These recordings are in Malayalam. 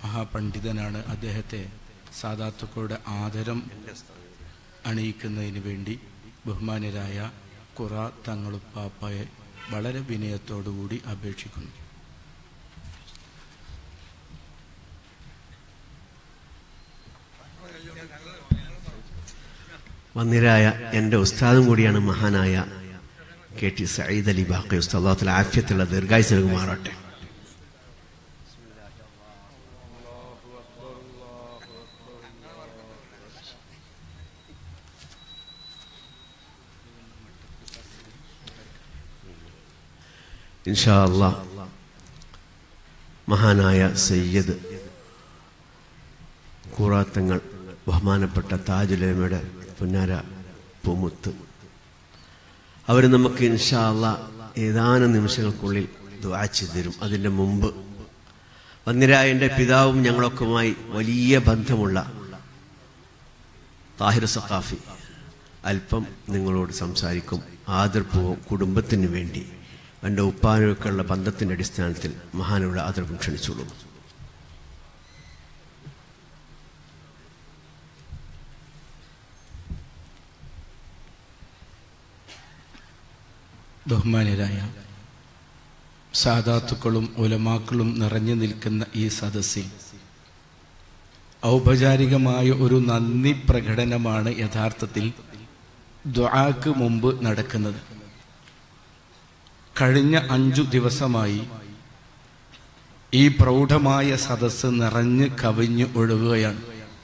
മഹാപണ്ഡിതനാണ്. അദ്ദേഹത്തെ സാദാത്തുക്കളുടെ ആദരം അണിയിക്കുന്നതിന് വേണ്ടി ബഹുമാന്യരായ ഖുറ തങ്ങളുപ്പാപ്പയെ വളരെ വിനയത്തോടുകൂടി അപേക്ഷിക്കുന്നു. വന്നിരായ എൻ്റെ ഉസ്താദും കൂടിയാണ് മഹാനായ KT സഈദ് അലി ബാഖി ഉസ്താദ്. അല്ലാഹു തആല ആഫിയത്തുള്ള ദീർഘായുസ്സ് നൽകുമാറാകട്ടെ. ഇൻഷാ അല്ലാഹ് മഹാനായ സയ്യിദ് ഖുറാത്തങ്ങൾ ബഹുമാനപ്പെട്ട താജുൽ ഉലമയുടെ പുന്നാര പൂമുത്ത് അവർ നമുക്ക് ഇൻഷാ അല്ലാഹ് ഏതാനും നിമിഷങ്ങൾക്കുള്ളിൽ ദുആ ചെയ്തു തരും. അതിൻ്റെ മുമ്പ് വന്നിരായ എൻ്റെ പിതാവും ഞങ്ങളൊക്കെയുമായി വലിയ ബന്ധമുള്ള താഹിർ സഖാഫി അല്പം നിങ്ങളോട് സംസാരിക്കും. ആദർപൂർവ്വം കുടുംബത്തിന് വേണ്ടി എൻ്റെ ഉപ്പാനൊക്കെയുള്ള ബന്ധത്തിൻ്റെ അടിസ്ഥാനത്തിൽ മഹാനുള്ള ആദരവും ക്ഷണിച്ചോളൂ. ബഹുമാന്യരായ സാദാത്തുക്കളും ഉലമാക്കളും നിറഞ്ഞു നിൽക്കുന്ന ഈ സദസ്സിൽ ഔപചാരികമായ ഒരു നന്ദി പ്രകടനമാണ് യഥാർത്ഥത്തിൽ ദുആക്ക് മുമ്പ് നടക്കുന്നത്. കഴിഞ്ഞ 5 ദിവസമായി ഈ പ്രൗഢമായ സദസ്സ് നിറഞ്ഞ് കവിഞ്ഞ് ഒഴുകുകയാണ്.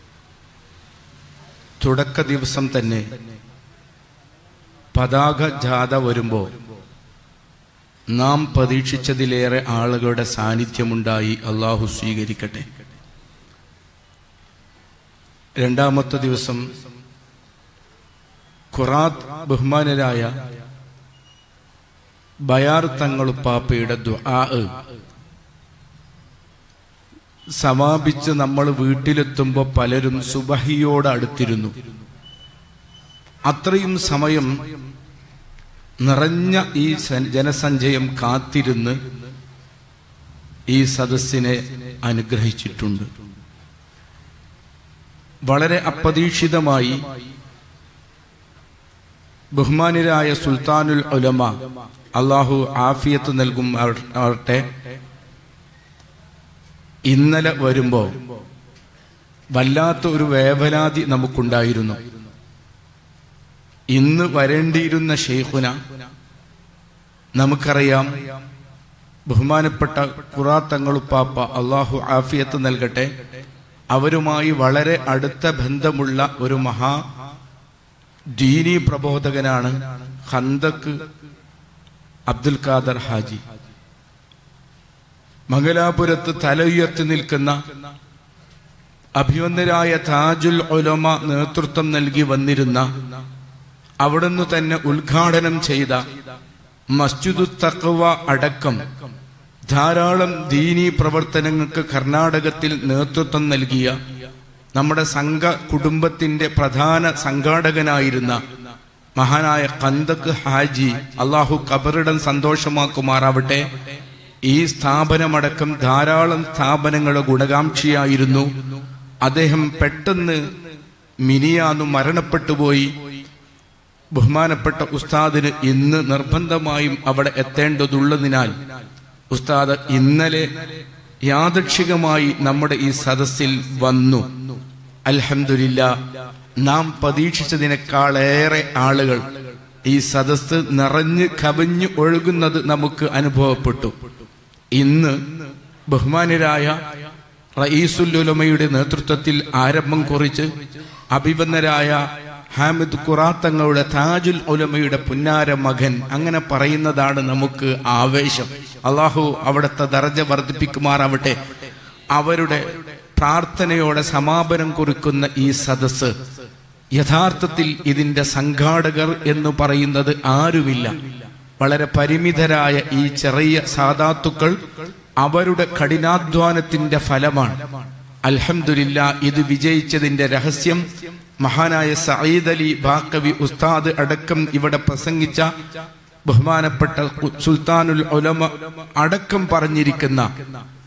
തുടക്ക ദിവസം തന്നെ പതാക ജാഥ വരുമ്പോൾ നാം പ്രതീക്ഷിച്ചതിലേറെ ആളുകളുടെ സാന്നിധ്യമുണ്ടായി. അള്ളാഹു സ്വീകരിക്കട്ടെ. രണ്ടാമത്തെ ദിവസം ഖുറാത്ത് ബഹുമാനരായ ബയാർ തങ്ങളുപ്പാപ്പയുടെ ദുആ സമാപിച്ച് നമ്മൾ വീട്ടിലെത്തുമ്പോൾ പലരും സുബഹിയോട് അടുത്തിരുന്നു. അത്രയും സമയം നിറഞ്ഞ ഈ ജനസഞ്ചയം കാത്തിരുന്ന് ഈ സദസ്സിനെ അനുഗ്രഹിച്ചിട്ടുണ്ട്. വളരെ അപ്രതീക്ഷിതമായി ബഹുമാന്യരായ സുൽത്താനുൽ ഉലമ അള്ളാഹു ആഫിയത്ത് നൽകും ആവട്ടെ ഇന്നലെ വരുമ്പോൾ വല്ലാത്ത ഒരു വേവലാതി നമുക്കുണ്ടായിരുന്നു. ഇന്ന് വരേണ്ടിയിരുന്ന ഷെയ്ഖുന നമുക്കറിയാം, ബഹുമാനപ്പെട്ട ഖുറാ തങ്ങളുപ്പാപ്പ അള്ളാഹു ആഫിയത്ത് നൽകട്ടെ, അവരുമായി വളരെ അടുത്ത ബന്ധമുള്ള ഒരു മഹാ ദീനി പ്രബോധകനാണ് ഖന്ദക്ക് അബ്ദുൽ ഖാദർ ഹാജി. മംഗലാപുരത്ത് തല ഉയർത്തി നിൽക്കുന്ന അഭിവന്ദരായ താജുൽ ഉലമ നേതൃത്വം നൽകി വന്നിരുന്ന, അവിടുന്ന് തന്നെ ഉദ്ഘാടനം ചെയ്ത മസ്ജിദു തഖ്വ അടക്കം ധാരാളം ദീനീ പ്രവർത്തനങ്ങൾക്ക് കർണാടകത്തിൽ നേതൃത്വം നൽകിയ നമ്മുടെ സംഘ കുടുംബത്തിന്റെ പ്രധാന സംഘാടകനായിരുന്ന മഹാനായ ഖന്ദക്ക് ഹാജി അള്ളാഹു ഖബറിടം സന്തോഷമാക്കുമാറാവട്ടെ. ഈ സ്ഥാപനമടക്കം ധാരാളം സ്ഥാപനങ്ങളുടെ ഗുണകാംക്ഷിയായിരുന്നു അദ്ദേഹം. പെട്ടെന്ന് മിനിയാന്ന് മരണപ്പെട്ടുപോയി. ബഹുമാനപ്പെട്ട ഉസ്താദിന് ഇന്ന് നിർബന്ധമായും അവിടെ എത്തേണ്ടതുള്ളതിനാൽ ഉസ്താദ് ഇന്നലെ യാദൃച്ഛികമായി നമ്മുടെ ഈ സദസ്സിൽ വന്നു. അൽഹംദുലില്ലാ, നാം പ്രതീക്ഷിച്ചതിനേക്കാളേറെ ആളുകൾ ഈ സദസ്സ് നിറഞ്ഞ് കവിഞ്ഞു ഒഴുകുന്നത് നമുക്ക് അനുഭവപ്പെട്ടു. ഇന്ന് ബഹുമാന്യരായ റഈസുൽ ഉലമയുടെ നേതൃത്വത്തിൽ ആരംഭം കുറിച്ച് അഭിവന്ദരായ ഹാമിദ് ഖുറാ തങ്ങളുടെ താജുൽ ഉലമയുടെ പുന്നാര മകൻ, അങ്ങനെ പറയുന്നതാണ് നമുക്ക് ആവേശം. അള്ളാഹു അവിടുത്തെ ദർജ വർദ്ധിപ്പിക്കുമാറാവട്ടെ. അവരുടെ പ്രാർത്ഥനയോടെ സമാപനം കുറിക്കുന്ന ഈ സദസ്സ് യഥാർത്ഥത്തിൽ ഇതിന്റെ സംഘാടകർ എന്ന് പറയുന്നത് ആരുമില്ല. വളരെ പരിമിതരായ ഈ ചെറിയ സാദാത്തുക്കൾ അവരുടെ കഠിനാധ്വാനത്തിന്റെ ഫലമാണ്. അൽഹംദുലില്ലാ, ഇത് വിജയിച്ചതിന്റെ രഹസ്യം മഹാനായ സഈദ് അലി ബാഖവി ഉസ്താദ് അടക്കം ഇവിടെ പ്രസംഗിച്ച ബഹുമാനപ്പെട്ട സുൽത്താനുൽ ഉലമ അടക്കം പറഞ്ഞിരിക്കുന്ന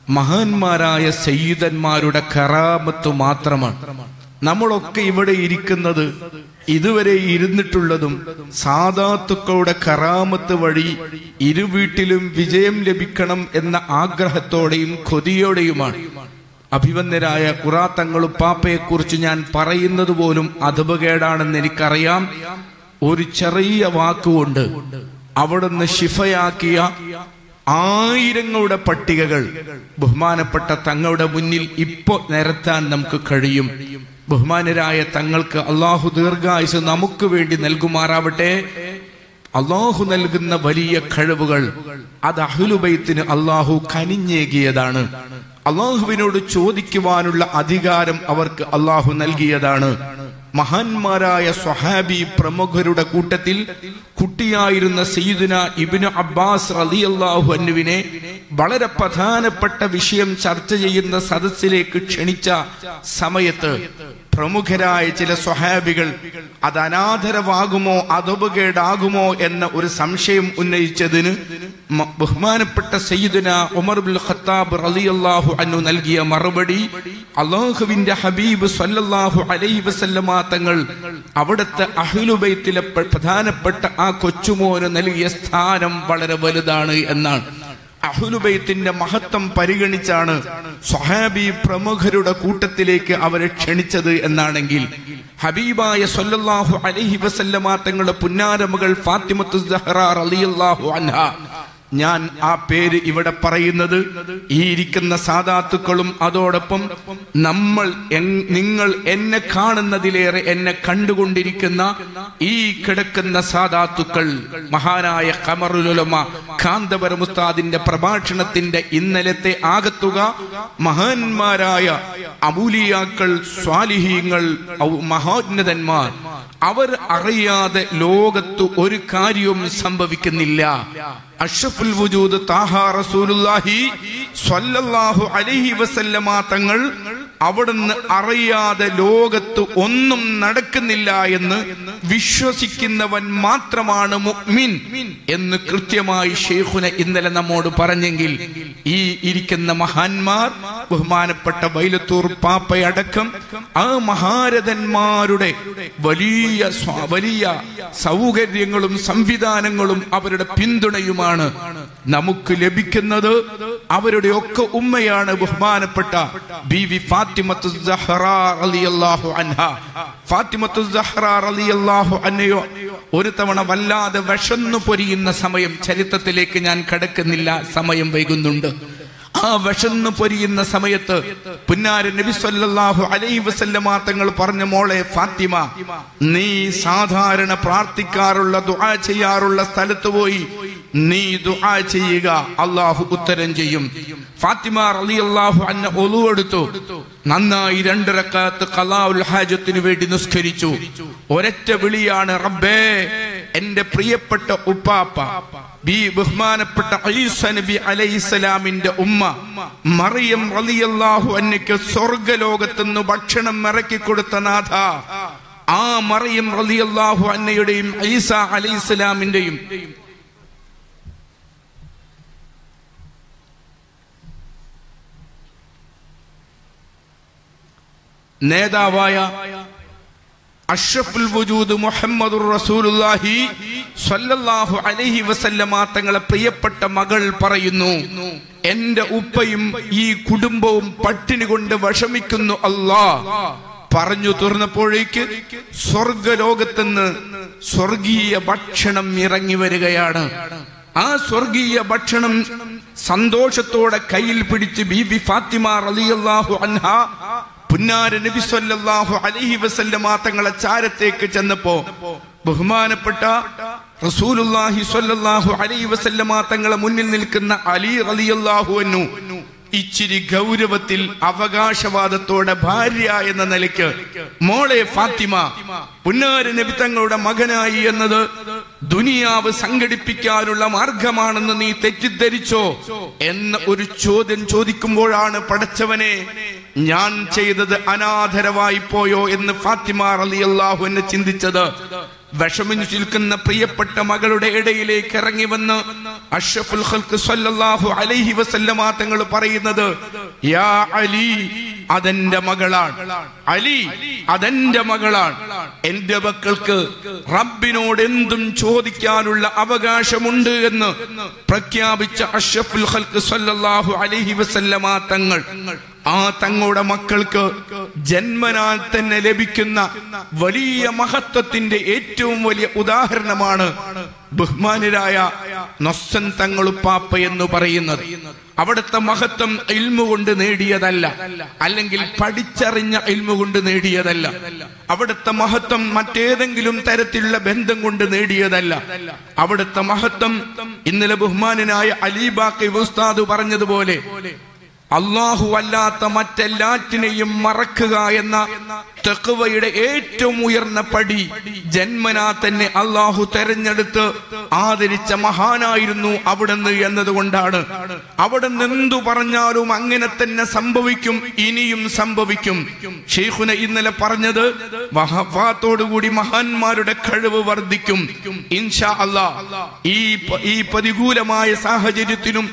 മഹാന്മാരായ സയ്യിദന്മാരുടെ കറാമത്ത് മാത്രമാണ്. നമ്മളൊക്കെ ഇവിടെ ഇരിക്കുന്നത്, ഇതുവരെ ഇരുന്നിട്ടുള്ളതും സാദാത്തുക്കളുടെ കറാമത്ത് വഴി ഇരുവീട്ടിലും വിജയം ലഭിക്കണം എന്ന ആഗ്രഹത്തോടെയും കൊതിയോടെയുമാണ്. അഭിവന്ദരായ ഖുറാത്തങ്ങളും പാപ്പയെ കുറിച്ച് ഞാൻ പറയുന്നത് പോലും അധപകേടാണെന്ന് എനിക്കറിയാം. ഒരു ചെറിയ വാക്കുകൊണ്ട് അവിടുന്ന് ശിഫയാക്കിയ ആയിരങ്ങളുടെ പട്ടികകൾ ബഹുമാനപ്പെട്ട തങ്ങളുടെ മുന്നിൽ ഇപ്പോ നിരത്താൻ നമുക്ക് കഴിയും. ബഹുമാനരായ തങ്ങൾക്ക് അള്ളാഹു ദീർഘായുസ് നമുക്ക് വേണ്ടി നൽകുമാറാവട്ടെ. അള്ളാഹു നൽകുന്ന വലിയ കഴിവുകൾ അത് അഹ്ലുബൈത്തിന് അള്ളാഹു കനിഞ്ഞേകിയതാണ്. അള്ളാഹുവിനോട് ചോദിക്കുവാനുള്ള അധികാരം അവർക്ക് അള്ളാഹു നൽകിയതാണ്. മഹാന്മാരായ സ്വഹാബി പ്രമുഖരുടെ കൂട്ടത്തിൽ കുട്ടിയായിരുന്ന സയ്യിദുന ഇബ്നു അബ്ബാസ് റളിയല്ലാഹു അൻഹുവിനെ വളരെ പ്രധാനപ്പെട്ട വിഷയം ചർച്ച ചെയ്യുന്ന സദസ്സിലേക്ക് ക്ഷണിച്ച സമയത്ത് പ്രമുഖരായ ചില സ്വഹാബികൾ അത് അനാദരവാകുമോ അധപകേടാകുമോ എന്ന ഒരു സംശയം ഉന്നയിച്ചതിന് ബഹുമാനപ്പെട്ട സയ്യിദുന ഉമർ ഇബ്നുൽ ഖത്താബ് റളിയല്ലാഹു അൻഹു നൽകിയ മറുപടി, അല്ലാഹുവിന്റെ ഹബീബ് സ്വല്ലല്ലാഹു അലൈഹി വസല്ലമ തങ്ങൾ അവിടുത്തെ അഹ്ലുബൈത്തിലെ പ്രധാനപ്പെട്ട ആ കൊച്ചുമോന് നൽകിയ സ്ഥാനം വളരെ വലുതാണ് എന്നാണ്. അഹ്ലുബൈത്തിന്റെ മഹത്വം പരിഗണിച്ചാണ് സ്വഹാബി പ്രമുഖരുടെ കൂട്ടത്തിലേക്ക് അവരെ ക്ഷണിച്ചത് എന്നാണെങ്കിൽ, ഹബീബായ സ്വല്ലല്ലാഹു അലൈഹി വസല്ലമ തങ്ങളുടെ പുന്നാരമകൾ ഫാത്തിമത്തു സഹ്റ റളിയല്ലാഹു അൻഹ, ഞാൻ ആ പേര് ഇവിടെ പറയുന്നത് ഈ ഇരിക്കുന്ന സാദാത്തുക്കളും അതോടൊപ്പം നിങ്ങൾ എന്നെ കാണുന്നതിലേറെ എന്നെ കണ്ടുകൊണ്ടിരിക്കുന്ന ഈ കിടക്കുന്ന സാദാത്തുക്കൾ, മഹാനായ ഖമറുൽ ഉലമ കാന്തപുരം ഉസ്താദിന്റെ പ്രഭാഷണത്തിന്റെ ഇന്നലത്തെ ആകത്തുക മഹാന്മാരായ അബൂലിയാക്കൾ, സ്വാലിഹീങ്ങൾ, മഹോന്നതന്മാർ, അവർ അറിയാതെ ലോകത്ത് ഒരു കാര്യവും സംഭവിക്കുന്നില്ല. അഷ്റഫുൽ വജൂദ് താഹ റസൂലുള്ളാഹി സ്വല്ലല്ലാഹു അലൈഹി വസല്ലമ തങ്ങൾ അവിടുന്ന് അറിയാതെ ലോകത്ത് ഒന്നും നടക്കുന്നില്ല എന്ന് വിശ്വസിക്കുന്നവൻ മാത്രമാണ് മുഅ്മിൻ എന്ന് കൃത്യമായി ശൈഖുന ഇന്നലെ നമ്മോട് പറഞ്ഞെങ്കിൽ, ഈ ഇരിക്കുന്ന മഹാന്മാർ ബഹുമാനപ്പെട്ട വൈലത്തൂർ പാപ്പയടക്കം ആ മഹാരഥന്മാരുടെ വലിയ സൗകര്യങ്ങളും സംവിധാനങ്ങളും അവരുടെ പിന്തുണയുമാണ് നമുക്ക് ലഭിക്കുന്നത്. അവരുടെ ഒക്കെ ഉമ്മയാണ് ബഹുമാനപ്പെട്ട ബീവി ഫാത്തിമത്തു സഹ്റ റളിയല്ലാഹു അൻഹ. ഫാത്തിമത്തു സഹ്റ റളിയല്ലാഹു അൻഹയോ ഒരു തവണ വല്ലാതെ വിശന്നു പൊരിയുന്ന സമയം, ചരിത്രത്തിലേക്ക് ഞാൻ കടക്കുന്നില്ല, സമയം വൈകുന്നുണ്ട്. ആ വിശന്നു പൊരിയുന്ന സമയത്ത് പുന്നാര നബി സല്ലല്ലാഹു അലൈഹി വസല്ലമ തങ്ങൾ പറഞ്ഞ, മോളെ ഫാത്തിമ, നീ സാധാരണ പ്രാർത്ഥിക്കാറുള്ള ദുആ ചെയ്യാറുള്ള സ്ഥലത്ത് പോയി നീ ദുആ ചെയ്യുക, അല്ലാഹു ഉത്തരം ചെയ്യും. ഫാത്തിമ റളിയല്ലാഹു അൻഹ ഒളു എടുത്തു, നന്നായി 2 റക്അത്ത് ഖളാഉൽ ഹാജത്തിന് വേണ്ടി നിസ്കരിച്ചു. ഒരൊറ്റ വിളിയാണ്, റബ്ബേ, എന്റെ പ്രിയപ്പെട്ട ഉപ്പാപ്പ ബഹുമാനപ്പെട്ട ഈസാ നബി അലൈഹിസ്സലാമിന്റെ ഉമ്മ മറിയം റളിയല്ലാഹു അൻഹയ്ക്ക് സ്വർഗ്ഗലോകത്തുനിന്ന് ഭക്ഷണം ഇറക്കി കൊടുത്ത നാഥ, ആ മറിയം റളിയല്ലാഹു അൻഹയുടെയും ഈസാ അലൈഹിസ്സലാമിന്റെയും നേതാവായ അഷ്റഫുൽ വജൂദ് മുഹമ്മദുർ റസൂലുള്ളാഹി സ്വല്ലല്ലാഹു അലൈഹി വസല്ലമ തങ്ങളെ പ്രിയപ്പെട്ട മകൾ പറയുന്നു, എന്റെ ഉപ്പയും ഈ കുടുംബവും പട്ടിണി കൊണ്ട് വിഷമിക്കുന്നു അല്ലാ. പറഞ്ഞു തീർന്നപ്പോഴേക്ക് സ്വർഗലോകത്തുനിന്ന് സ്വർഗീയ ഭക്ഷണം ഇറങ്ങി വരികയാണ്. ആ സ്വർഗീയ ഭക്ഷണം സന്തോഷത്തോടെ കയ്യിൽ പിടിച്ച് ബീവി ഫാത്തിമ റളിയല്ലാഹു അൻഹ പുന്നാര നബി സല്ലല്ലാഹു അലൈഹി വസല്ലമ തങ്ങളെ ചാരത്തേക്ക് ചെന്നപ്പോ ബഹുമാനപ്പെട്ട റസൂലുള്ളാഹി സ്വല്ലല്ലാഹു അലൈഹി വസല്ലമ തങ്ങളെ മുന്നിൽ നിൽക്കുന്ന അലി റളിയല്ലാഹു അൻഹു ഇച്ചിരി ഗൗരവത്തിൽ അവകാശവാദത്തോടെ ഭാര്യ എന്ന നിലയ്ക്ക്, മോളെ ഫാത്തിമ, പുന്നാര നബി തങ്ങളുടെ മകനായി എന്നത് ദുനിയാവ് സംഘടിപ്പിക്കാനുള്ള മാർഗമാണെന്ന് നീ തെറ്റിദ്ധരിച്ചോ എന്ന ഒരു ചോദ്യം ചോദിക്കുമ്പോഴാണ്, പടച്ചവനെ, ഞാൻ ചെയ്തത് അനാദരവായി പോയോ എന്ന് ഫാത്തിമ റളിയല്ലാഹു അൻഹ ചിന്തിച്ചത്. വിഷമിച്ചു നിൽക്കുന്ന പ്രിയപ്പെട്ട മകളുടെ ഇടയിലേക്ക് ഇറങ്ങി വന്ന് അഷ്റഫുൽ ഖൽഖ് സല്ലല്ലാഹു അലൈഹി വസല്ലമ തങ്ങൾ പറയുന്നത്, യാ അലി, അതെന്റെ മകളാണ്. അലി, അതെന്റെ മകളാണ്. എന്റെ മക്കൾക്ക് റബ്ബിനോട് എന്തും ചോദിക്കാനുള്ള അവകാശമുണ്ട് എന്ന് പ്രഖ്യാപിച്ച അഷ്റഫുൽ ഖൽഖ് സല്ലല്ലാഹു അലൈഹി വസല്ലമ തങ്ങൾ, ആ തങ്ങളുടെ മക്കൾക്ക് ജന്മനാൽ തന്നെ ലഭിക്കുന്ന വലിയ മഹത്വത്തിന്റെ ഏറ്റവും വലിയ ഉദാഹരണമാണ് ബഹുമാനരായ നൊസ്സൻ തങ്ങളുപ്പാപ്പ എന്ന് പറയുന്നത്. അവിടുത്തെ മഹത്വം ഇൽമു കൊണ്ട് നേടിയതല്ല, അല്ലെങ്കിൽ പഠിച്ചറിഞ്ഞ ഇൽമു കൊണ്ട് നേടിയതല്ല. അവിടുത്തെ മഹത്വം മറ്റേതെങ്കിലും തരത്തിലുള്ള ബന്ധം കൊണ്ട് നേടിയതല്ല. അവിടുത്തെ മഹത്വം ഇന്നലെ ബഹുമാനനായ അലി ബാക്കി ഉസ്താദ് പറഞ്ഞതുപോലെ അല്ലാഹു അല്ലാത്ത മറ്റെല്ലാറ്റിനെയും മറക്കുക എന്ന തഖ്വയുടെ ഏറ്റവും ഉയർന്ന പടി ജന്മനാ തന്നെ അല്ലാഹു തെരഞ്ഞെടുത്ത് ആദരിച്ച മഹാനായിരുന്നു അവിടുന്ന് എന്നതുകൊണ്ടാണ്. അവിടുന്ന് എന്തു പറഞ്ഞാലും അങ്ങനെ തന്നെ സംഭവിക്കും, ഇനിയും സംഭവിക്കും. ഷെയ്ഖുന ഇന്നലെ പറഞ്ഞത്, വഫാത്തോടുകൂടി മഹാന്മാരുടെ കഴിവ് വർദ്ധിക്കും ഇൻഷാ അല്ലാഹ്. ഈ പ്രതികൂലമായ സാഹചര്യത്തിലും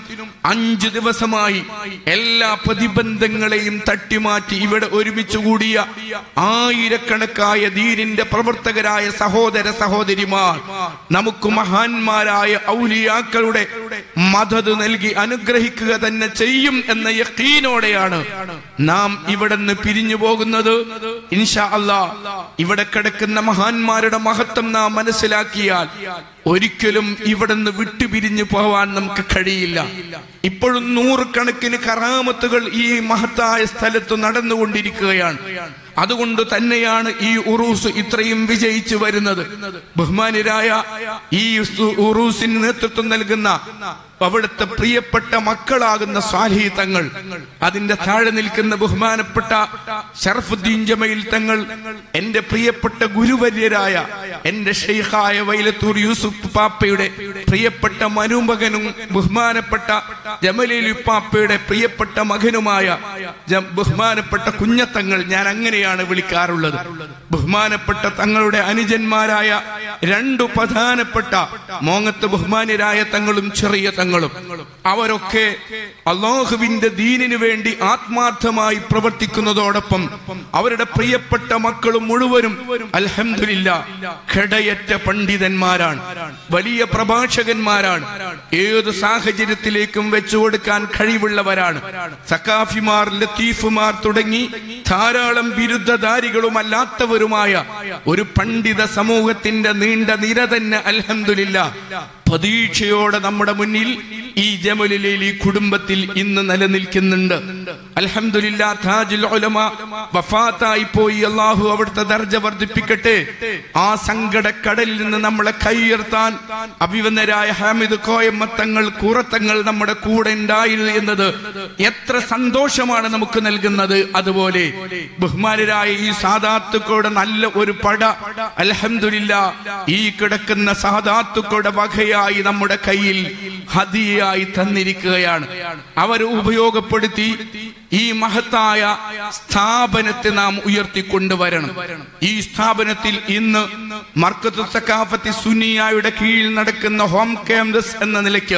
5 ദിവസമായി എല്ലാ പ്രതിബന്ധങ്ങളെയും തട്ടിമാറ്റി ഇവിടെ ഒരുമിച്ച് കൂടിയ ആയിരക്കണക്കായ ദീനിന്റെ പ്രവർത്തകരായ സഹോദര സഹോദരിമാർ, നമുക്ക് മഹാന്മാരായ ഔലിയാക്കളുടെ മദദ് നൽകി അനുഗ്രഹിക്കുക തന്നെ ചെയ്യും എന്ന യഖീനോടെയാണ് നാം ഇവിടെ നിന്ന് പിരിഞ്ഞു പോകുന്നത് ഇൻഷാ അല്ലാഹ്. ഇവിടെ കിടക്കുന്ന മഹാന്മാരുടെ മഹത്വം നാം മനസ്സിലാക്കിയാൽ ഒരിക്കലും ഇവിടെ നിന്ന് വിട്ടുപിരിഞ്ഞു പോവാൻ നമുക്ക് കഴിയില്ല. ഇപ്പോഴും 100 കണക്കിന് കറാമത്തുകൾ ഈ മഹത്തായ സ്ഥലത്ത് നടന്നുകൊണ്ടിരിക്കുകയാണ്. അതുകൊണ്ട് തന്നെയാണ് ഈ ഉറൂസ് ഇത്രയും വിജയിച്ചു വരുന്നത്. ബഹുമാനരായ ഈ ഉറൂസിന് നേതൃത്വം നൽകുന്ന അവിടുത്തെ പ്രിയപ്പെട്ട മക്കളാകുന്ന സ്വാലിഹി തങ്ങൾ, അതിന്റെ താഴെ നിൽക്കുന്ന ബഹുമാനപ്പെട്ട ശർഫുദ്ദീൻ ജമീൽ തങ്ങൾ, എന്റെ പ്രിയപ്പെട്ട ഗുരുവര്യരായ എന്റെ ഷെയ്ഖായ വൈലത്തൂർ യൂസുഫ് പാപ്പയുടെ പ്രിയപ്പെട്ട മരുമകനും ബഹുമാനപ്പെട്ട ജമലീൽ പാപ്പയുടെ പ്രിയപ്പെട്ട മകനുമായ ബഹുമാനപ്പെട്ട കുഞ്ഞത്തങ്ങൾ, ഞാൻ അങ്ങനെയാണ് വിളിക്കാറുള്ളത്. ബഹുമാനപ്പെട്ട തങ്ങളുടെ അനുജന്മാരായ 2 പ്രധാനപ്പെട്ട മോങ്ങത്ത് ബഹുമാനരായ തങ്ങളും ചെറിയ തങ്ങളും, അവരൊക്കെ അല്ലാഹുവിന്റെ ദീനിനു വേണ്ടി ആത്മാർത്ഥമായി പ്രവർത്തിക്കുന്നതോടൊപ്പം അവരുടെ പ്രിയപ്പെട്ട മക്കളും മുഴുവനും അൽഹംദുലില്ലാഹ് ഖടയറ്റ പണ്ഡിതന്മാരാണ്, വലിയ പ്രഭാഷകന്മാരാണ്, ഏത് സാഹചര്യത്തിലേക്കും വെച്ചു കൊടുക്കാൻ കഴിവുള്ളവരാണ്. സഖാഫിമാർ, ലത്തീഫുമാർ തുടങ്ങി ധാരാളം ബിരുദധാരികളും അല്ലാത്തവരുമായ ഒരു പണ്ഡിത സമൂഹത്തിന്റെ നീണ്ട നിര തന്നെ അൽഹംദുലില്ലാഹ് പ്രതീക്ഷയോടെ നമ്മുടെ മുന്നിൽ ഈ ജമലുലൈലി കുടുംബത്തിൽ ഇന്ന് നിലനിൽക്കുന്നുണ്ട്. അൽഹംദുലില്ലാഹ് താജുൽ ഉലമ വഫാത്തായി പോയി. അല്ലാഹു അവിടുത്തെ ദർജ വർദ്ധിപ്പിക്കട്ടെ. ആ സങ്കടക്കടലിൽ നിന്ന് നമ്മളെ കൈയുയർത്താൻ അഭിവന്ദരായ ഹാമിദ് കോയമ്മ തങ്ങൾ, കൂറത്തങ്ങൾ നമ്മുടെ കൂടെ ഉണ്ടായിരുന്നു എന്നത് എത്ര സന്തോഷമാണ് നമുക്ക് നൽകുന്നത്. അതുപോലെ ബഹുമാനരായ ഈ സാദാത്തുക്കളുടെ നല്ല ഒരു പട അൽഹംദുലില്ലാഹ് ഈ കിടക്കുന്ന സാദാത്തുക്കളുടെ വകയായി നമ്മുടെ കയ്യിൽ ഹദിയയായി തന്നിരിക്കുകയാണ്. അവർ ഉപയോഗപ്പെടുത്തി ഈ മഹത്തായ സ്ഥാപനത്തെ നാം ഉയർത്തിക്കൊണ്ടുവരണം. ഈ സ്ഥാപനത്തിൽ ഇന്ന് മർക്കത്തു സഖാഫത്തി സുന്നിയയുടെ കീഴിൽ നടക്കുന്ന ഹോം ക്യാമ്പസ് എന്ന നിലയ്ക്ക്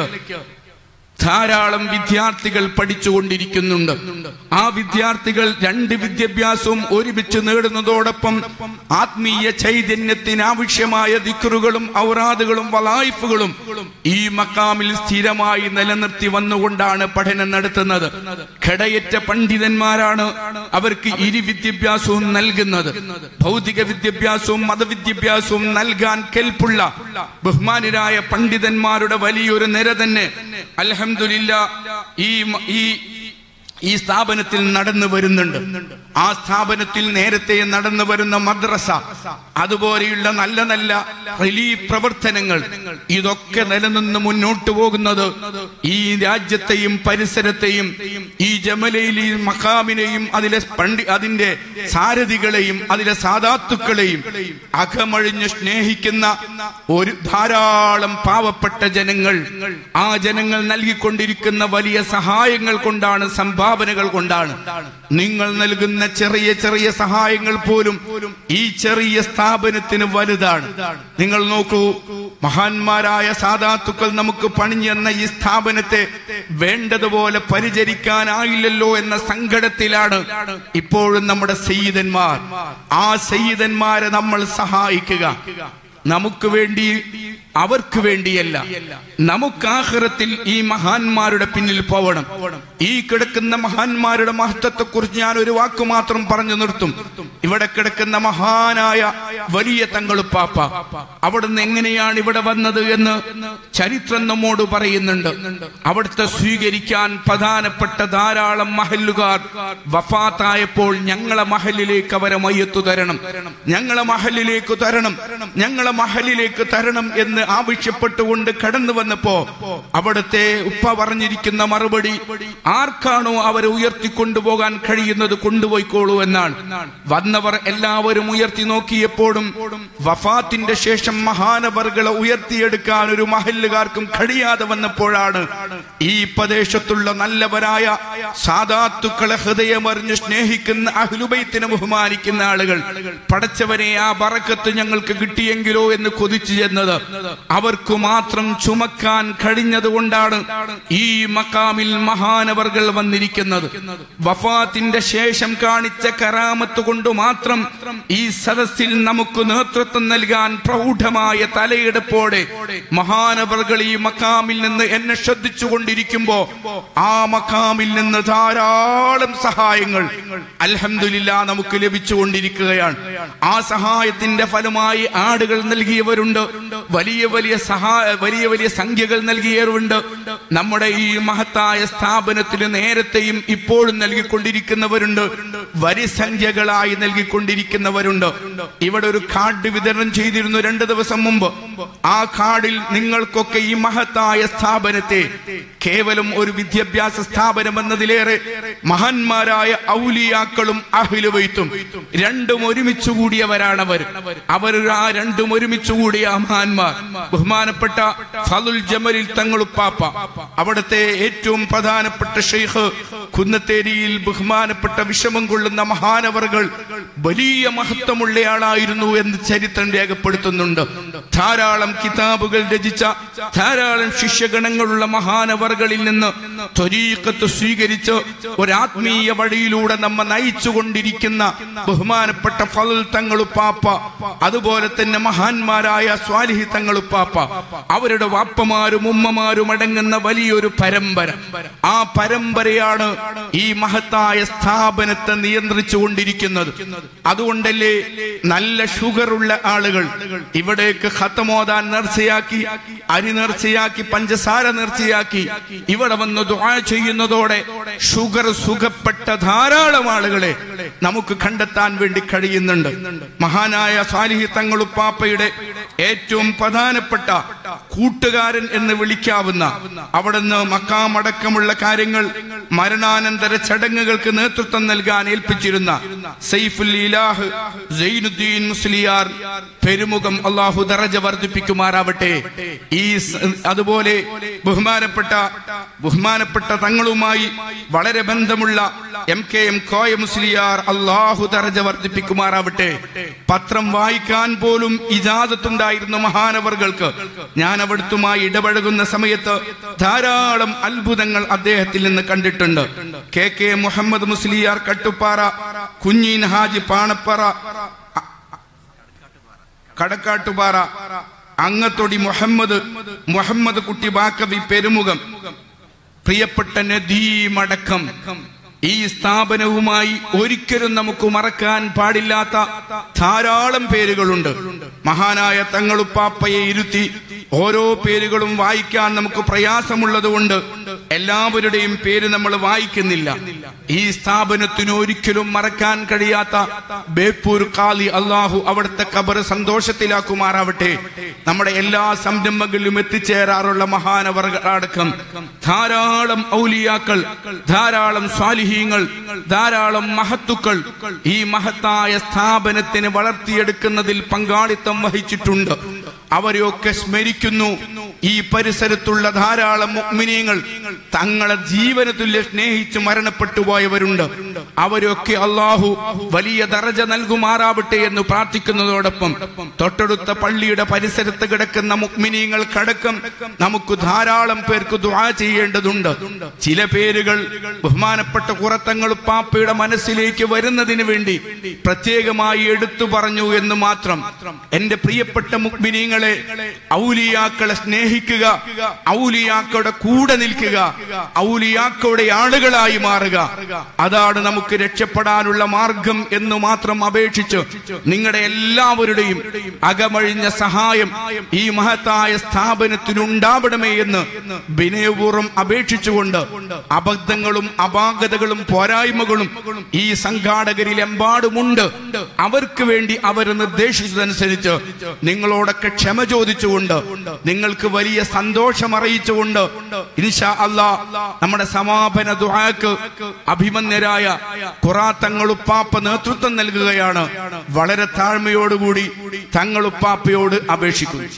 ധാരാളം വിദ്യാർത്ഥികൾ പഠിച്ചുകൊണ്ടിരിക്കുന്നുണ്ട്. ആ വിദ്യാർത്ഥികൾ 2 വിദ്യാഭ്യാസവും ഒരുമിച്ച് നേടുന്നതോടൊപ്പം ആത്മീയ ചൈതന്യത്തിന് ആവശ്യമായ ദിക്റുകളും ഔറാദുകളും വലായിഫുകളും ഈ മക്കാമിൽ സ്ഥിരമായി നിലനിർത്തി വന്നുകൊണ്ടാണ് പഠനം നടത്തുന്നത്. ഖടയറ്റ പണ്ഡിതന്മാരാണ് അവർക്ക് വിദ്യാഭ്യാസവും നൽകുന്നത്. ഭൗതിക വിദ്യാഭ്യാസവും മതവിദ്യാഭ്യാസവും നൽകാൻ കെൽപ്പുള്ള ബഹുമാനരായ പണ്ഡിതന്മാരുടെ വലിയൊരു നിര തന്നെ അൽഹംദുലില്ലാഹ് ഈ സ്ഥാപനത്തിൽ നടന്നു വരുന്നുണ്ട്. ആ സ്ഥാപനത്തിൽ നേരത്തെ നടന്നു വരുന്ന മദ്രസ, അതുപോലെയുള്ള നല്ല നല്ല റിലീഫ് പ്രവർത്തനങ്ങൾ, ഇതൊക്കെ നിലനിന്ന് മുന്നോട്ട് പോകുന്നത് ഈ രാജ്യത്തെയും പരിസരത്തെയും ഈ ജമലൈലി മഖാമിനെയും അതിന്റെ സാരഥികളെയും അതിലെ സാദാത്തുക്കളെയും അകമഴിഞ്ഞ് സ്നേഹിക്കുന്ന ഒരു ധാരാളം പാവപ്പെട്ട ജനങ്ങൾ, ആ ജനങ്ങൾ നൽകിക്കൊണ്ടിരിക്കുന്ന വലിയ സഹായങ്ങൾ കൊണ്ടാണ് സംഭാവനകൾ കൊണ്ടാണ്. നിങ്ങൾ നൽകുന്ന ചെറിയ ചെറിയ സഹായങ്ങൾ പോലും ഈ ചെറിയ സ്ഥാപനത്തിന് വലുതാണ്. നിങ്ങൾ നോക്കൂ, മഹാന്മാരായ സാദാത്തുക്കൾ നമുക്ക് പണിഞ്ഞെന്ന ഈ സ്ഥാപനത്തെ വേണ്ടതുപോലെ പരിചരിക്കാനായില്ലല്ലോ എന്ന സങ്കടത്തിലാണ് ഇപ്പോഴും നമ്മുടെ സയ്യിദന്മാർ. ആ സയ്യിദന്മാരെ നമ്മൾ സഹായിക്കുക. നമുക്ക് വേണ്ടി, അവർക്ക് വേണ്ടിയല്ല. നമുക്ക് ആഖിറത്തിൽ ഈ മഹാന്മാരുടെ പിന്നിൽ പോവണം. ഈ കിടക്കുന്ന മഹാന്മാരുടെ മഹത്വത്തെക്കുറിച്ച് ഞാൻ ഒരു വാക്ക് മാത്രം പറഞ്ഞു നിർത്തും. ഇവിടെ കിടക്കുന്ന മഹാനായ വലിയ തങ്ങളുപ്പാപ്പ അവിടുന്ന് എങ്ങനെയാണ് ഇവിടെ വന്നത് എന്ന് ചരിത്രം നമ്മോട് പറയുന്നുണ്ട്. അവിടുത്തെ സ്വീകരിക്കാൻ പ്രധാനപ്പെട്ട ധാരാളം മഹല്ലുകാർ വഫാത്തായപ്പോൾ ഞങ്ങളെ മഹലിലേക്ക് അവരെ മയ്യത്തു തരണം, ഞങ്ങളെ മഹലിലേക്ക് തരണം, ഞങ്ങളെ മഹലിലേക്ക് തരണം എന്ന് ആവശ്യപ്പെട്ടുകൊണ്ട് കടന്നു വന്നപ്പോ അവിടുത്തെ ഉപ്പ പറഞ്ഞിരിക്കുന്ന മറുപടി, ആർക്കാണോ അവരെ ഉയർത്തിക്കൊണ്ടുപോകാൻ കഴിയുന്നത് കൊണ്ടുപോയിക്കോളൂ എന്നാണ്. വന്നവർ എല്ലാവരും ഉയർത്തി നോക്കിയപ്പോഴും വഫാത്തിന്റെ ശേഷം മഹാനവർകളെ ഉയർത്തിയെടുക്കാൻ ഒരു മഹല്ലുകാർക്കും കഴിയാതെ വന്നപ്പോഴാണ് ഈ പ്രദേശത്തുള്ള നല്ലവരായ സാദാത്തുക്കളെ ഹൃദയമറിഞ്ഞ് സ്നേഹിക്കുന്ന അഹ്ലുബൈത്തിനെ ബഹുമാനിക്കുന്ന ആളുകൾ, പടച്ചവനെ ആ ബറക്കത്ത് ഞങ്ങൾക്ക് കിട്ടിയെങ്കിലോ എന്ന് കൊതിച്ചു ചെന്നത്. അവർക്ക് മാത്രം ചുമക്കാൻ കഴിഞ്ഞതുകൊണ്ടാണ് ഈ മക്കാമിൽ മഹാനവർകൾ വന്നിരിക്കുന്നത്. വഫാത്തിന്റെ ശേഷം കാണിച്ച കറാമത്ത് കൊണ്ട് മാത്രം ഈ സദസ്സിൽ നമുക്ക് നേതൃത്വം നൽകാൻ പ്രൗഢമായ തലയെടുപ്പോടെ മഹാനവർകൾ ഈ മക്കാമിൽ നിന്ന് എന്നെ ശ്രദ്ധിച്ചുകൊണ്ടിരിക്കുമ്പോ ആ മക്കാമിൽ നിന്ന് ധാരാളം സഹായങ്ങൾ അൽഹംദുലില്ലാ നമുക്ക് ലഭിച്ചുകൊണ്ടിരിക്കുകയാണ്. ആ സഹായത്തിന്റെ ഫലമായി ആടുകൾ നൽകിയവരുണ്ട്, വലിയ വലിയ സംഖ്യകൾ നൽകിയവരുണ്ട്. നമ്മുടെ ഈ മഹത്തായ സ്ഥാപനത്തിന് നേരത്തെയും ഇപ്പോഴും നൽകിക്കൊണ്ടിരിക്കുന്നവരുണ്ട്, വരിസംഖ്യകളായി നൽകിക്കൊണ്ടിരിക്കുന്നവരുണ്ട്. ഇവിടെ ഒരു കാർഡ് വിതരണം ചെയ്തിരുന്നു 2 ദിവസം മുമ്പ്. ആ കാർഡിൽ നിങ്ങൾക്കൊക്കെ ഈ മഹത്തായ സ്ഥാപനത്തെ കേവലം ഒരു വിദ്യാഭ്യാസ സ്ഥാപനം എന്നതിലേറെ മഹാന്മാരായ ഔലിയാക്കളും അഹ്ലു ബൈത്തും രണ്ടും ഒരുമിച്ച് കൂടിയവരാണവർ. ആ രണ്ടും ഒരുമിച്ച് കൂടിയ മഹാന്മാർ ബഹുമാനപ്പെട്ട ഫളുൽ ജമലിൽ തങ്ങളുപ്പാപ്പ, അവിടുത്തെ ഏറ്റവും പ്രധാനപ്പെട്ട ഷെയ്ഖ് കുന്നത്തേരിയിൽ ബഹുമാനപ്പെട്ട വിഷമം കൊള്ളുന്ന മഹാനവർകൾ വലിയ മഹത്വമുള്ളയാളായിരുന്നു എന്ന് ചരിത്രം രേഖപ്പെടുത്തുന്നുണ്ട്. ധാരാളം കിതാബുകൾ രചിച്ച ധാരാളം ശിഷ്യഗണങ്ങളുള്ള മഹാനവർകളിൽ നിന്ന് ത്വരീഖത്ത് സ്വീകരിച്ച് ഒരാത്മീയ വഴിയിലൂടെ നമ്മെ നയിച്ചുകൊണ്ടിരിക്കുന്ന ബഹുമാനപ്പെട്ട ഫളുൽ തങ്ങളുപ്പാപ്പ, അതുപോലെ തന്നെ മഹാന്മാരായ സ്വാലിഹി തങ്ങളുപ്പാപ്പ, അവരുടെ വാപ്പമാരും ഉമ്മമാരും അടങ്ങുന്ന വലിയൊരു പരമ്പര. ആ പരമ്പരയാണ് ഈ മഹത്തായ സ്ഥാപനത്തെ നിയന്ത്രിച്ചു കൊണ്ടിരിക്കുന്നത്. അതുകൊണ്ടല്ലേ നല്ല ഷുഗറുള്ള ആളുകൾ ഇവിടേക്ക് ഖത്തമോദാൻ നേർച്ചയാക്കി, അരി നേർച്ചയാക്കി, പഞ്ചസാര നേർച്ചയാക്കി ഇവിടെ വന്ന് ദുആ ചെയ്യുന്നതോടെ ഷുഗർ സുഖപ്പെട്ട ധാരാളം ആളുകളെ നമുക്ക് കണ്ടെത്താൻ വേണ്ടി കഴിയുന്നുണ്ട്. മഹാനായ സ്വാലിഹി തങ്ങളുപ്പാപ്പയുടെ ഏറ്റവും പ്രധാനപ്പെട്ട കൂട്ടുകാരൻ എന്ന് വിളിക്കാവുന്ന, അവിടുന്ന് മക്കാമടക്കമുള്ള കാര്യങ്ങൾ മരണാനന്തര ചടങ്ങുകൾക്ക് നേതൃത്വം നൽകാൻ ഏൽപ്പിച്ചിരുന്ന സൈഫുൽ ഇലാഹ് സൈനുദ്ദീൻ മുസ്ലിയാർ പെരുമുഖം അല്ലാഹു ദറജ വർദ്ധിപ്പിക്കുമാറാവട്ടെ. അതുപോലെ ബഹുമാനപ്പെട്ട തങ്ങളുമായി വളരെ ബന്ധമുള്ള MKM കോയ മുസ്ലിയാർ അല്ലാഹു ദറജ വർദ്ധിപ്പിക്കുമാറാവട്ടെ. പത്രം വായിക്കാൻ പോലും ഇജാസത്തുണ്ടായിരുന്ന മഹാനവർകൾക്ക് ഞാൻ അവിടുത്തുമായി ഇടപഴകുന്ന സമയത്ത് ധാരാളം അത്ഭുതങ്ങൾ അദ്ദേഹത്തിൽ നിന്ന് കണ്ടിട്ടുണ്ട്. KK മുഹമ്മദ് മുസ്ലിയാർ കട്ടുപ്പാറ, കുഞ്ഞീൻ ഹാജി പാണപ്പറ, കടക്കാട്ടുപാറ, അങ്ങത്തൊടി മുഹമ്മദ് കുട്ടി ബാക്കവി പെരുമുഖം, പ്രിയപ്പെട്ട നദീമടക്കം ഈ സ്ഥാപനവുമായി ഒരിക്കലും നമുക്ക് മറക്കാൻ പാടില്ലാത്ത ധാരാളം പേരുകളുണ്ട്. മഹാനായ തങ്ങളുപ്പാപ്പയെ ഇരുത്തി ഓരോ പേരുകളും വായിക്കാൻ നമുക്ക് പ്രയാസമുള്ളതുകൊണ്ട് എല്ലാവരുടെയും പേര് നമ്മൾ വായിക്കുന്നില്ല. ഈ സ്ഥാപനത്തിന് ഒരിക്കലും മറക്കാൻ കഴിയാത്ത ബേപ്പൂർ ഖാലി, അള്ളാഹു അവിടുത്തെ ഖബർ സന്തോഷത്തിലാക്കുമാറാവട്ടെ. നമ്മുടെ എല്ലാ സംരംഭങ്ങളിലും എത്തിച്ചേരാറുള്ള മഹാനവർകളടക്കം ധാരാളം ഔലിയാക്കൾ, ധാരാളം സ്വാലിഹീങ്ങൾ, ധാരാളം മഹത്തുക്കൾ ഈ മഹത്തായ സ്ഥാപനത്തിന് വളർത്തിയെടുക്കുന്നതിൽ പങ്കാളിത്തം വഹിച്ചിട്ടുണ്ട്. അവരെയൊക്കെ സ്മരിക്കുന്നു. ഈ പരിസരത്തുള്ള ധാരാളം മുഅ്മിനീങ്ങൾ തങ്ങളെ ജീവന തുല്യ സ്നേഹിച്ച് മരണപ്പെട്ടു പോയവരുണ്ട്. അവരൊക്കെ അല്ലാഹു വലിയ ദറജ നൽകുമാറാവട്ടെ എന്ന് പ്രാർത്ഥിക്കുന്നതോടൊപ്പം തൊട്ടടുത്ത പള്ളിയുടെ പരിസരത്ത് കിടക്കുന്ന മുഅ്മിനീങ്ങൾക്കടക്കം നമുക്ക് ധാരാളം പേർക്ക് ദുആ ചെയ്യേണ്ടതുണ്ട്. ചില പേരുകൾ ബഹുമാനപ്പെട്ട ഖുറത്തങ്ങൾ പാപ്പയുടെ മനസ്സിലേക്ക് വരുന്നതിന് വേണ്ടി പ്രത്യേകമായി എടുത്തു പറഞ്ഞു എന്ന് മാത്രം. എന്റെ പ്രിയപ്പെട്ട മുഅ്മിനീങ്ങളെ, ഔലിയാക്കളെ സ്നേഹിക്കുക, ഔലിയാക്കളുടെ കൂടെ നിൽക്കുക, ഔലിയാക്കളുടെ ആളുകളായി മാറുക, അതാണ് നമുക്ക് രക്ഷപ്പെടാനുള്ള മാർഗം എന്ന് മാത്രം അപേക്ഷിച്ച് നിങ്ങളുടെ എല്ലാവരുടെയും അകമഴിഞ്ഞ സഹായം ഈ മഹത്തായ സ്ഥാപനത്തിനുണ്ടാവണമേ എന്ന് വിനയപൂർവ്വം അപേക്ഷിച്ചുകൊണ്ട് അബദ്ധങ്ങളും അപാകതകളും പോരായ്മകളും ഈ സംഘാടകരിൽ എമ്പാടുമുണ്ട്. അവർക്ക് വേണ്ടി അവർ നിർദ്ദേശിച്ചതനുസരിച്ച് നിങ്ങളോടൊക്കെ ക്ഷമ ചോദിച്ചുകൊണ്ട് നിങ്ങൾക്ക് വലിയ സന്തോഷം അറിയിച്ചുകൊണ്ട് ഇൻഷാ അല്ലാഹ് നമ്മുടെ സമാപന ദുആക്ക് അഭിമന്യരായ ഖുറാത്തങ്ങളുപ്പാപ്പ നേതൃത്വം നൽകുകയാണ്. വളരെ താഴ്മയോടുകൂടി തങ്ങളുപ്പാപ്പയോട് അപേക്ഷിക്കുന്നു.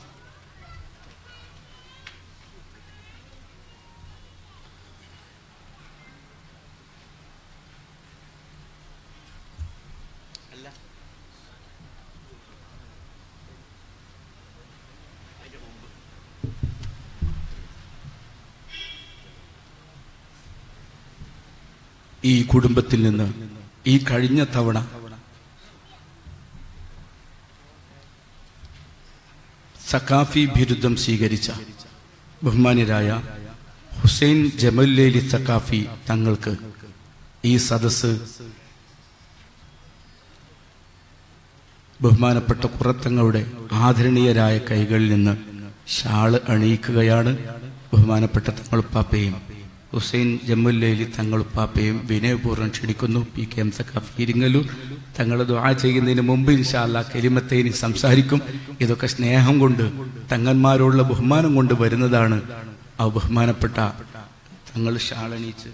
ഈ കുടുംബത്തിൽ നിന്ന് ഈ കഴിഞ്ഞ തവണ സഖാഫി ബിരുദം സ്വീകരിച്ച ബഹുമാന്യരായ ഹുസൈൻ ജമലുല്ലൈലി സഖാഫി തങ്ങൾക്ക് ഈ സദസ്സ് ബഹുമാനപ്പെട്ട ഖുറത്തങ്ങളുടെ ആദരണീയരായ കൈകളിൽ നിന്ന് ഷാള് അണിയിക്കുകയാണ്. ബഹുമാനപ്പെട്ട തങ്ങളുപ്പാപ്പയും ഹുസൈൻ ജമലുല്ലൈലി തങ്ങളുപ്പാപ്പയും വിനയപൂർവ്വം ക്ഷണിക്കുന്നു. PKM സഖാഫി ഇരിങ്ങല്ലൂർ തങ്ങൾ ദുആ ചെയ്യുന്നതിന് മുമ്പ് ഇൻഷാ അല്ലാഹ് കലിമത്തൈനി സംസാരിക്കും. ഇതൊക്കെ സ്നേഹം കൊണ്ട് തങ്ങന്മാരോടുള്ള ബഹുമാനം കൊണ്ട് വരുന്നതാണ്. ആ ബഹുമാനപ്പെട്ട തങ്ങൾ ഷാളണിയിച്ച്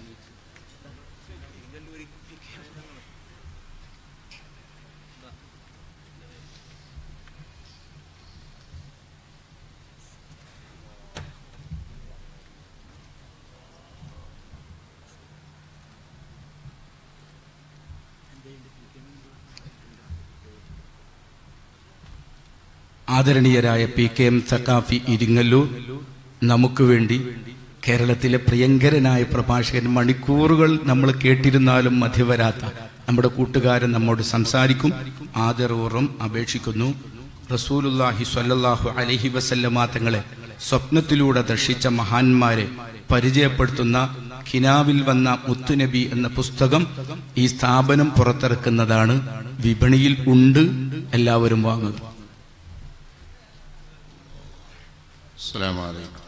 ആദരണീയരായ PKM സഖാഫി ഇരിങ്ങല്ലൂർ നമുക്ക് വേണ്ടി കേരളത്തിലെ പ്രിയങ്കരനായ പ്രഭാഷകൻ, മണിക്കൂറുകൾ നമ്മൾ കേട്ടിരുന്നാലും മതിവരാത്ത നമ്മുടെ കൂട്ടുകാരൻ നമ്മോട് സംസാരിക്കും. ആദരപൂർവ്വം അപേക്ഷിക്കുന്നു. റസൂലുള്ളാഹി സ്വല്ലല്ലാഹു അലൈഹി വസല്ലമ തങ്ങളെ സ്വപ്നത്തിലൂടെ ദർശിച്ച മഹാന്മാരെ പരിചയപ്പെടുത്തുന്ന ഖിനാവിൽ വന്ന മുത്തുനബി എന്ന പുസ്തകം ഈ സ്ഥാപനം പുറത്തിറക്കുന്നതാണ്. വിപണിയിൽ ഉണ്ട്, എല്ലാവരും വാങ്ങുക. السلام عليكم.